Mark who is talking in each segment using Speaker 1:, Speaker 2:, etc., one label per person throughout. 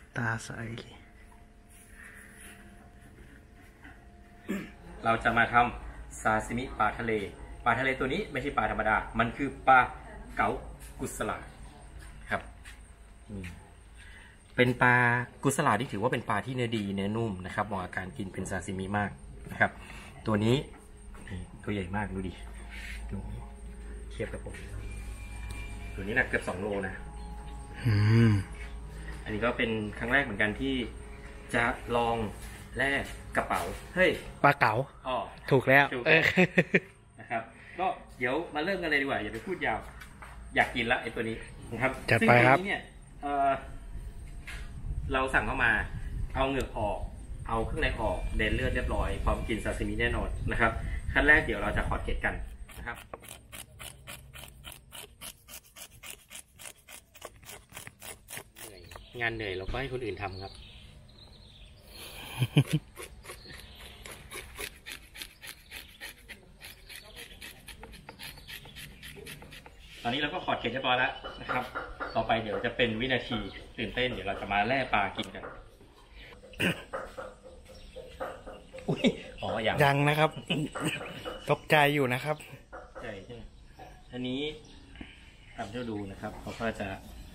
Speaker 1: ตาใส
Speaker 2: เราจะมาทำซาซิมิปลาทะเลตัวนี้ไม่ใช่ปลาธรรมดามันคือปลาเก๋ากุสลาครับเป็นปลากุสลาที่ถือว่าเป็นปลาที่เนื้อดีเนื้อนุ่มนะครับเหมาะกับการกินเป็นซาซิมิมากนะครับตัวนี้ตัวใหญ่มากดูดิเทียบกับผมตัวนี้หนักเกือบ2 โลนะอันนี้ก็เป็นครั้งแรกเหมือนกันที่จะลองแลกกระเป๋าเฮ้ย
Speaker 1: ปลาเก๋าถูกแล้ว
Speaker 2: นะครับก็เดี๋ยวมาเริ่มกันเลยดีกว่าอย่าไปพูดยาวอยากกินละไอ้ตัวนี้นะครับ
Speaker 1: จัดไปครับ
Speaker 2: ซึ่งตัวนี้เนี่ยเราสั่งเข้ามาเอาเหงือกออกเอาเครื่องในออกเดนเลือดเรียบร้อยพร้อมกินซาซิมิแน่นอนนะครับขั้นแรกเดี๋ยวเราจะขอดเกล็ดกันนะครับงานเหนื่อยเราก็ให้คนอื่นทำครับตอนนี้เราก็ขอดเกล็ดเรียบร้อยแล้วนะครับต่อไปเดี๋ยวจะเป็นวินาทีตื่นเต้นเดี๋ยวเราจะมาแล่ปลากินกัน
Speaker 1: ยังนะครับตกใจอยู่นะครับ
Speaker 2: ใช่อันนี้ทำให้ดูนะครับเขาก็จะ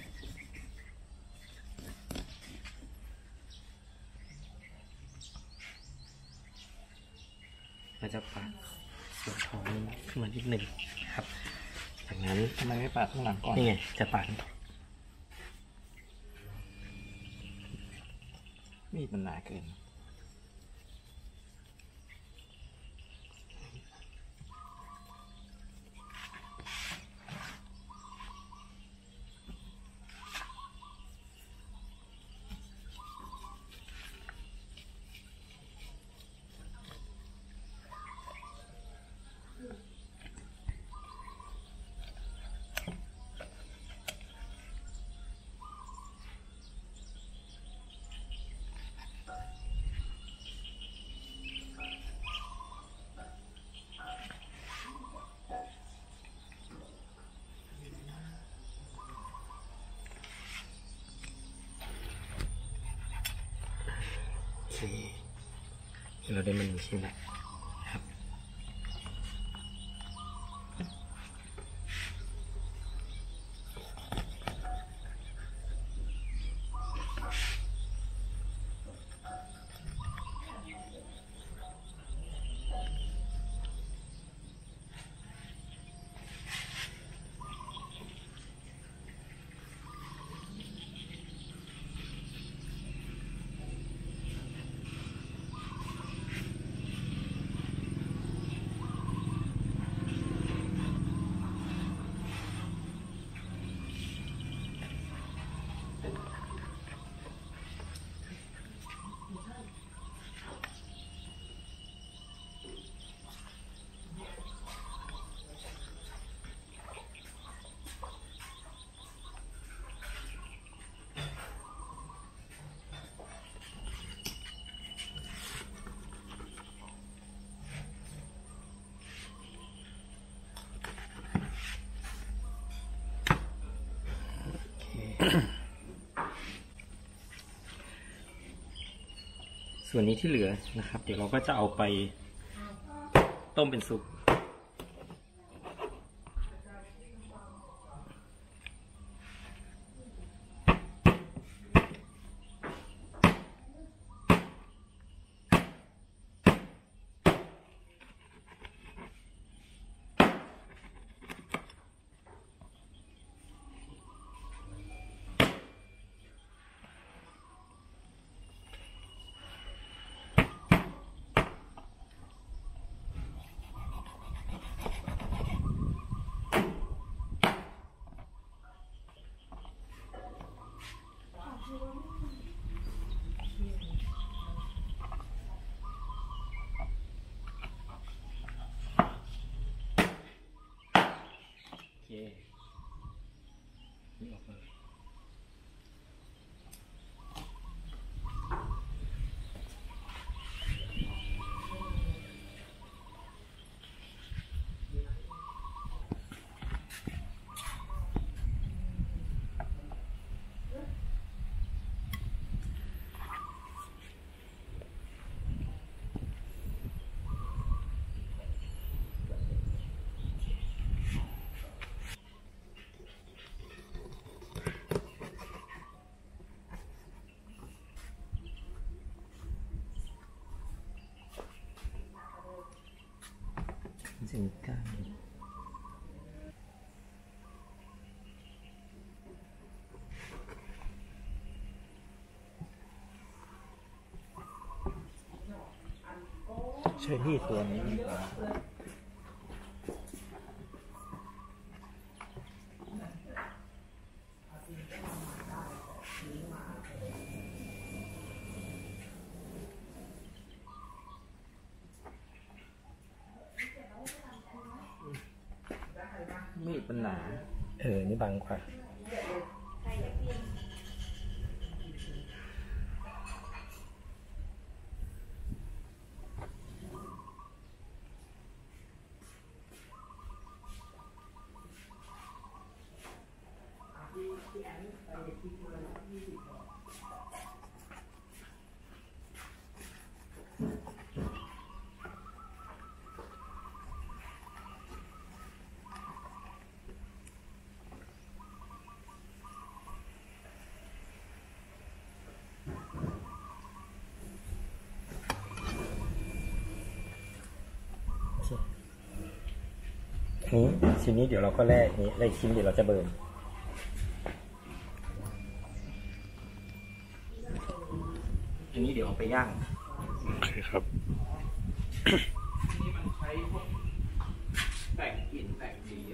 Speaker 2: ปัดส่วนท้องขึ้นมานิดหนึ่งครับจากนั้น
Speaker 1: ทำไมไม่ปัดข้างหลังก่อน
Speaker 2: นี่ไงจะปัด
Speaker 1: มีดมันหนาเกิน
Speaker 2: เราได้มา1 ชิ้นแล้วครับส่วนนี้ที่เหลือนะครับเดี๋ยวเราก็จะเอาไปต้มเป็นซุปนี่ออกมา
Speaker 1: เชอรี่ตัวนี้มีดมันหนา
Speaker 2: นี่บางกว่านี้ชิ้นนี้เดี๋ยวเราก็แล่นี้แล้วอีกชิ้นเดี๋ยวเราจะเบิร์นอันนี้เดี๋ยวเอาไปย่าง
Speaker 1: โอเคครับ
Speaker 2: นี่มันใช้พวกแต่งกลิ่นแต่งดี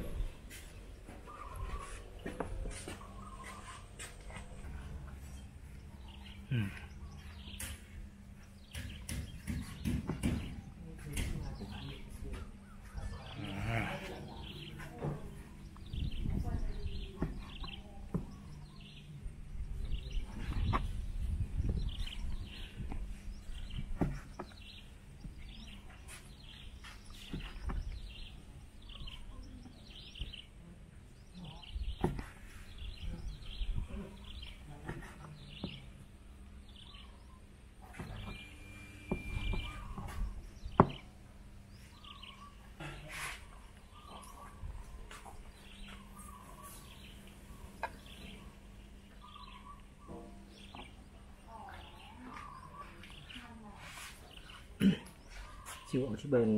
Speaker 2: ชิวเอาที่เบิร์น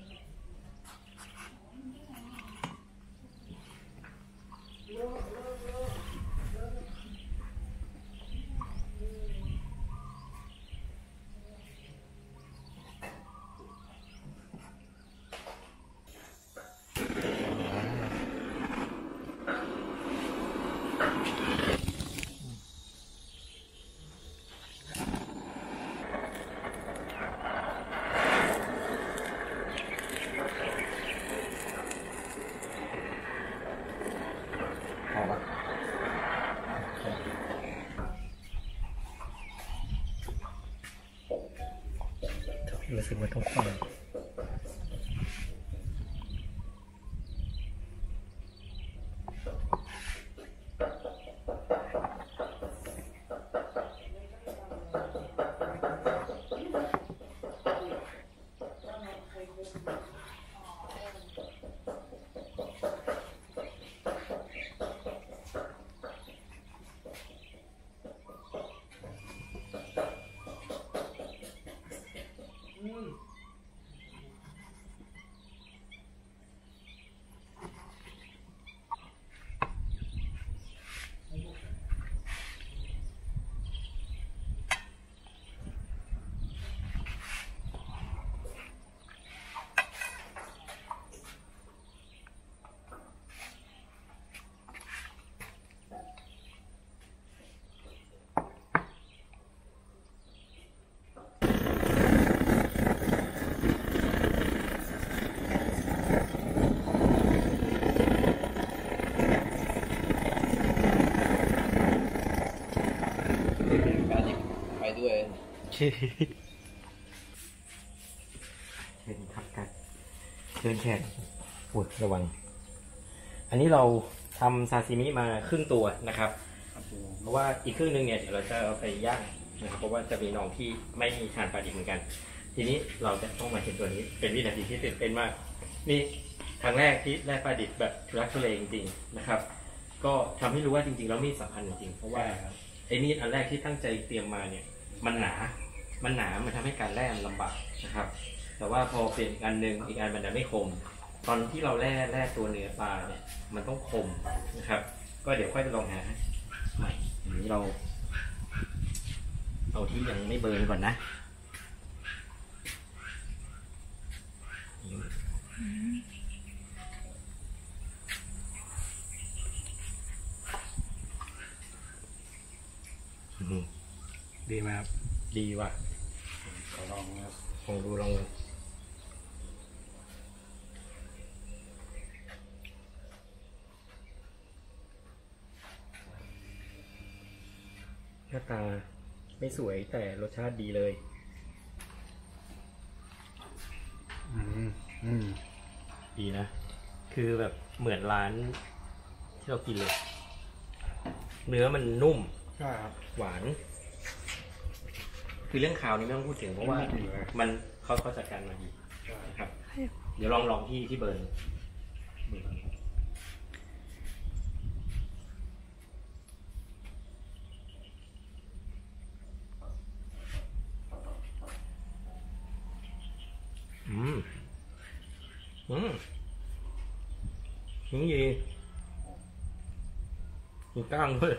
Speaker 2: รู้สึกว่าต้องคอยเชิญครับกันเชิญแขกปวดระวังอันนี้เราทำซาซิมิมาครึ่งตัวนะครับเพราะว่าอีกครึ่งนึงเนี่ยเดี๋ยวเราจะเอาไปย่างนะครับเพราะว่าจะมีน้องที่ไม่มีทานปลาดิบเหมือนกันทีนี้เราจะต้องมาเห็นตัวนี้เป็นวินาทีที่ตื่นเต้นมากนี่ครั้งแรกที่แล่ปลาดิบแบบทุลักทุเลจริงๆนะครับก็ทำให้รู้ว่าจริงๆแล้วมีดสำคัญจริงๆเพราะว่าไอ้มีดอันแรกที่ตั้งใจเตรียมมาเนี่ยมันหนามันทำให้การแล่ลำบากนะครับแต่ว่าพอเปลี่ยนอันหนึ่งอีกอันมันจะไม่คมตอนที่เราแล่ตัวเนื้อปลาเนี่ยมันต้องคมนะครับก็เดี๋ยวค่อยไปลองหาใหม่อันนี้เราเอาที่ยังไม่เบิร์นก่อนนะ
Speaker 3: ดีไหมครับ
Speaker 2: ดีว่ะ
Speaker 3: ขอลองนะครับ
Speaker 2: ลองดูลองดูหน้าตาไม่สวยแต่รสชาติดีเลย ดีนะ คือแบบเหมือนร้านที่เรากินเลย เนื้อมันนุ่ม
Speaker 3: ใช่ครับ
Speaker 2: หวาน คือเรื่องคาวนี้ไม่ต้องพูดถึงเพราะว่า
Speaker 3: ไม่ดีเลย
Speaker 2: มันเขาจัดการมาดีนะครับ เดี๋ยวลองที่เบิร์นนี่มีก้างด้วย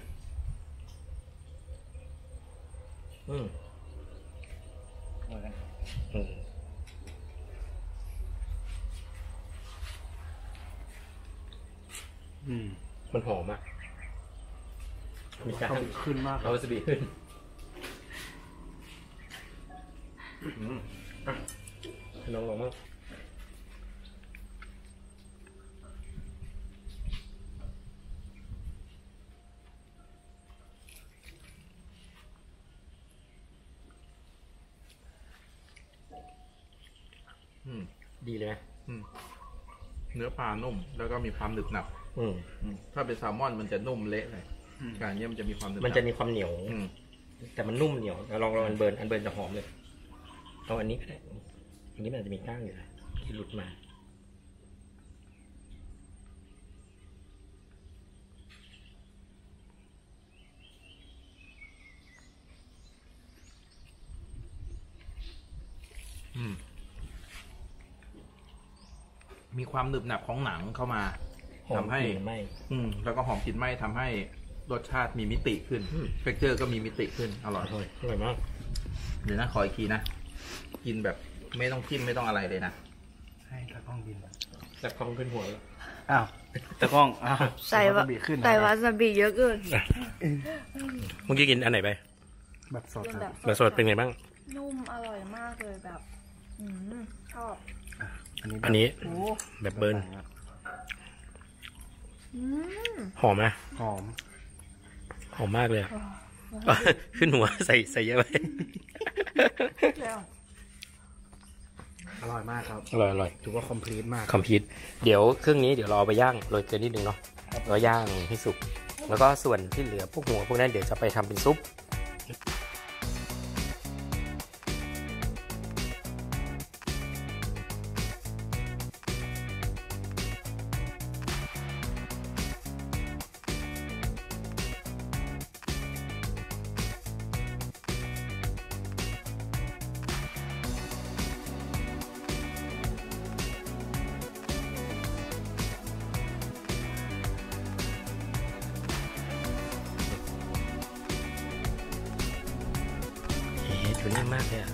Speaker 2: มันหอมอ่ะมีก้าง
Speaker 3: ขึ้นมาก
Speaker 2: เอาสบีขึ้นให้น้องลองมั้งดีเลยไหม
Speaker 1: เนื้อปลานุ่มแล้วก็มีความหนึบหนับถ้าเป็นแซลมอนมันจะนุ่มเละเลยการนี้มันจะมีความหนึบห
Speaker 2: มันจะมีความเหนียว
Speaker 1: อืม
Speaker 2: แต่มันนุ่มเหนียวลองอันเบิร์นจะหอมเลยเอาอันนี้ก็ได้อันนี้มันจะมีก้างอยู่นะที่หลุดมา
Speaker 1: มีความหนึบหนับของหนังเข้ามา
Speaker 2: หอม
Speaker 1: ทำให้
Speaker 2: กลิ่นไหม้
Speaker 1: แล้วก็หอมกลิ่นไหม้ทำให้รสชาติมีมิติขึ้นเท็กเจอร์ก็มีมิติขึ้นอร่อย
Speaker 2: อร่อยมาก
Speaker 1: เดี๋ยวนะขออีกทีนะกินแบบไม่ต้องจิ้มไม่ต้องอะไรเลยนะ
Speaker 3: ให้ตากล้องบิน
Speaker 2: แต่คองขึ้นหัวแล้ว
Speaker 3: อ้าวตากล้องอ้าว
Speaker 4: ใส่วา
Speaker 3: ขึ้นนะ
Speaker 4: ใส่วาซาบิเยอะเกิน
Speaker 2: เมื่อกี้กินอันไหนไป
Speaker 3: แบบสด
Speaker 4: เป็น
Speaker 3: ค
Speaker 4: แบ
Speaker 3: รับบ
Speaker 2: แบบสดเป็นไงบ้าง
Speaker 4: นุ่มอร่อยมากเลยแบบชอบ
Speaker 2: อันนี้
Speaker 4: โอ้
Speaker 2: แบบเบิร์น
Speaker 4: อืม
Speaker 2: หอมไหม
Speaker 3: หอม
Speaker 2: หอมมากเลยอะขึ้นหัวใส่เยอะไป
Speaker 4: แล้ว
Speaker 3: อร่อยมากครับ
Speaker 2: อร่อย
Speaker 3: ถือว่าคอมพลีทมาก
Speaker 2: คอมพิวเดี๋ยวเครื่องนี้เดี๋ยวเราเอาไปย่างโรยเกลือนิดนึงเนาะแล้วย่างให้สุก แล้วก็ส่วนที่เหลือพวกหัวพวกนั้นเดี๋ยวจะไปทำเป็นซุป ตัวนี้มากเลยอ่ะ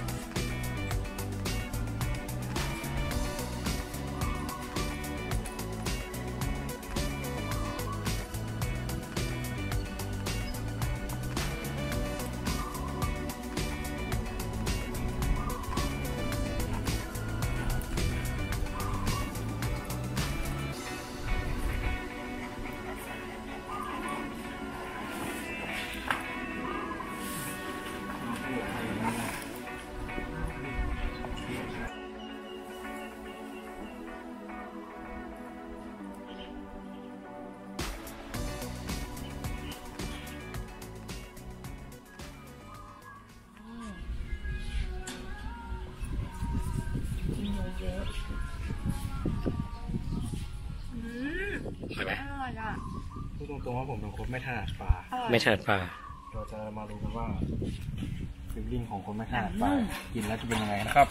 Speaker 2: อร่อยไหม
Speaker 4: อร่อยอ่ะ
Speaker 3: พูดตรงๆว่าผมเป็นคนไม่ถนัดปลา
Speaker 4: อร่อย
Speaker 2: ไม่ถนัดปลา
Speaker 3: เราจะมาดูกันว่าฟิลลิ่งของคนไม่ถนัดปลากินแล้วจะเป็นยังไงนะครับ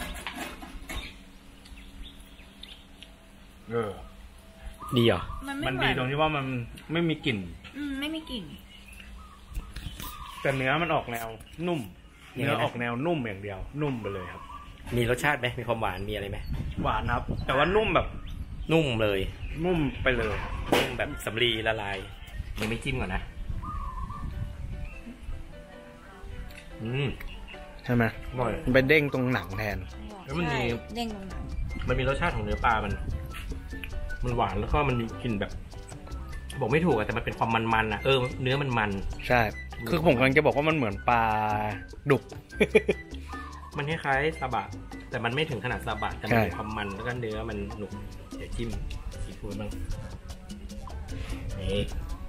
Speaker 2: ดีเหรอ
Speaker 3: มันดีตรงที่ว่ามันไม่มีกลิ่น
Speaker 4: ไม่มีกลิ่น
Speaker 3: แต่เนื้อมันออกแนวนุ่ม เนื้อออกแนวนุ่มอย่างเดียว นุ่มไปเลยครับ
Speaker 2: มีรสชาติไหมมีความหวานมีอะไรไหม
Speaker 3: หวานครับ แต่ว่านุ่มแบบ
Speaker 2: นุ่มเลย
Speaker 3: นุ่มไปเลย
Speaker 2: นุ่มแบบสำลีละลายยังไม่จิ้มก่อนนะ
Speaker 3: ใช่ไหม
Speaker 2: อร่อย
Speaker 3: มันไปเด้งตรงหนังแทน
Speaker 2: แล้วมันมี
Speaker 4: ใช่เด้งตรงหนัง
Speaker 2: มันมีรสชาติของเนื้อปลามันหวานแล้วก็มันมีกลิ่นแบบ บอกไม่ถูกอะแต่มันเป็นความมันๆอะเนื้อมัน
Speaker 3: ใช่ คือผมกำลังจะบอกว่ามันเหมือนปลาดุก
Speaker 2: มันคล้ายๆซาบะแต่มันไม่ถึงขนาดซาบะแต่มันมีความมันแล้วก็เนื้อมันหนุกเดี๋ยวจิ้มซีฟู้ดบ้างนี่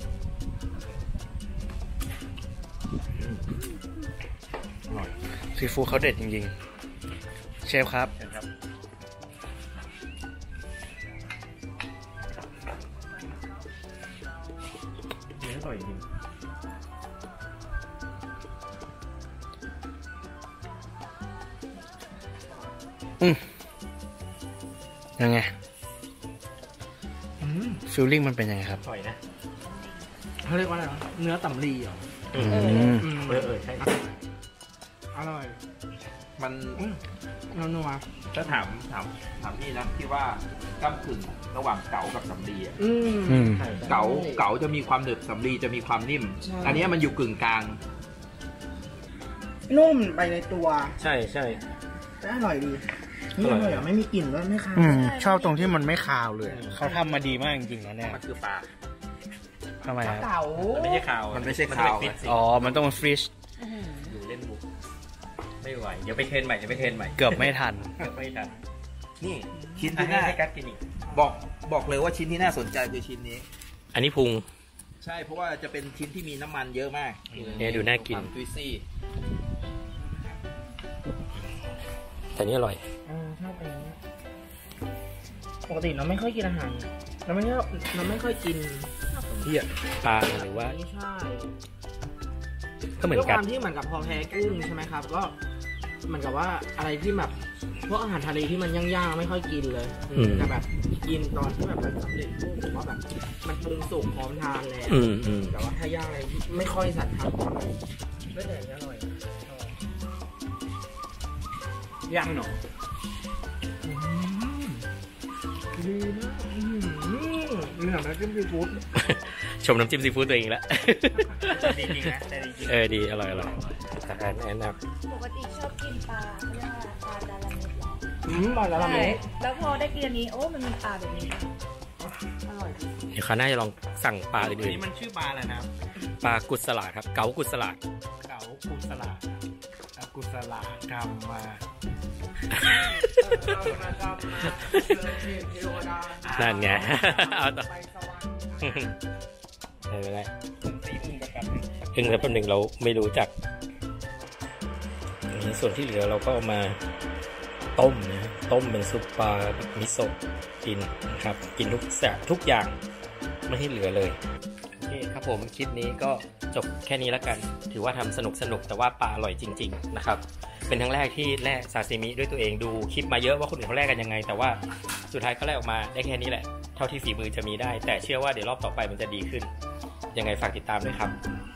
Speaker 2: อร่อย
Speaker 3: ซีฟู้ดเขาเด็ดจริงๆ เชฟครับ
Speaker 2: เชิญครับเนื้ออร่อยจริง
Speaker 3: ยังไงฟิลลิ่งมันเป็นยังไงครับ
Speaker 2: อร่อยนะ
Speaker 1: เขาเรียกว่าอะไรวะเนื้อตำลีเหรอ
Speaker 2: ใช่
Speaker 1: อร่อย มันนัว ถ้าถามนี่นะที่ว่าก้ากึ่งระหว่างเก๋ากับสำลีอะ เก๋าจะมีความหนึบสำลีจะมีความนิ่ม อันนี้มันอยู่กึ่งกลาง
Speaker 5: นุ่มไปในตัว
Speaker 2: ใช่ใช่
Speaker 5: แต่อร่อยดีนี่อร่อยอ่ะไม่มีกลิ่นด้วยไม่คาว
Speaker 3: ชอบตรงที่มันไม่คาวเลย เขาทำมาดีมากจริงๆนะเนี่ย
Speaker 1: มันคือปลา
Speaker 3: ทำไมครับ
Speaker 5: เก๋า
Speaker 2: มันไม่ใช่ข่าว
Speaker 1: มันไม่ใช่ข่าว
Speaker 2: ฟิตสิ
Speaker 3: อ๋อ มันต้องฟรีช
Speaker 2: อยู่เล่นบุกไม่ไหวเดี๋ยวไปเทรนใหม่เดี๋ยวไปเทรนใหม่
Speaker 3: เกือบไม่ทัน
Speaker 2: เกือบไม่ทัน
Speaker 1: นี่ชิ้น
Speaker 2: อัน
Speaker 1: ที่
Speaker 2: นี้
Speaker 1: น่า
Speaker 2: ให้กัดกินอีก
Speaker 1: บอกเลยว่าชิ้นที่น่าสนใจคือชิ้นนี้
Speaker 2: อันนี้พุง
Speaker 1: ใช่เพราะว่าจะเป็นชิ้นที่มีน้ำมันเยอะมาก
Speaker 2: เนี่ยดูน่ากิน
Speaker 1: จุยซี่
Speaker 2: แต่นี่อร่อย
Speaker 5: ชอบอันนี้ปกติเราไม่ค่อยกินอาหารเราไม่ค่อยกิน
Speaker 2: ปลาหรือว่า
Speaker 5: ไม่ใช่
Speaker 2: ก็เหมือน
Speaker 5: ด้วย
Speaker 2: กั
Speaker 5: คน วามที่เหมือนกับพอแพ้กุ้งใช่ไหมครับ ก็เหมือนกับว่าอะไรที่แบบพวกอาหารทะเลที่มันย่างๆไม่ค่อยกินเลยแต่แบบกินตอนที่แบบมันสำเร็จรูปผมว่าแบบมันปรุงสุกพร้อมทานแล้ว แต่ว่าถ้าย่างอะไรไม่ค่อยสัตว์ทำไม่แต่อร่อย
Speaker 3: ย่างหนอ
Speaker 5: ดีมากนี่ทำแล้วจิ้มซีฟู้ด
Speaker 2: ชมน้ำจิ้มซีฟู้ดตัวเองแล้ว
Speaker 3: ดีจริงนะแต่ดีจริง
Speaker 2: ดีอร่อยอาหารแนะน
Speaker 4: ปกติชอบกินปลาเขาเรียกว่าปลาจาระเม็ดเหรอ
Speaker 5: อร่อยแล้ว
Speaker 4: ใช่
Speaker 5: ทำนี้
Speaker 4: แล้วพอได้กินอันนี้โอ้มันมีปลาแบบนี้อร่อย
Speaker 2: ำเดี๋ยวคราวหน้าจะลองสั่งปลาอื่น
Speaker 3: นี่มันชื่อปลาอะไรนะ
Speaker 2: ๆปลากุศลาดครับเก๋ากุศลาด
Speaker 3: เก๋ากุศลากุศลากรรมมา
Speaker 2: นั่นไง เอาต่อไม่ได้อึ้งแล้วแป๊บนึงเราไม่รู้จักส่วนที่เหลือเราก็เอามาต้มนะต้มเป็นซุปปลาแบบมิโซะกินนะครับกินทุกอย่างไม่ให้เหลือเลยโอเคครับผมคลิปนี้ก็จบแค่นี้แล้วกันถือว่าทำสนุกแต่ว่าปลาอร่อยจริงๆนะครับเป็นครั้งแรกที่แล่ซาซิมิด้วยตัวเองดูคลิปมาเยอะว่าคนอื่นเขาแล่กันยังไงแต่ว่าสุดท้ายก็แล่ออกมาได้แค่นี้แหละเท่าที่ฝีมือจะมีได้แต่เชื่อว่าเดี๋ยวรอบต่อไปมันจะดีขึ้นยังไงฝากติดตามด้วยครับ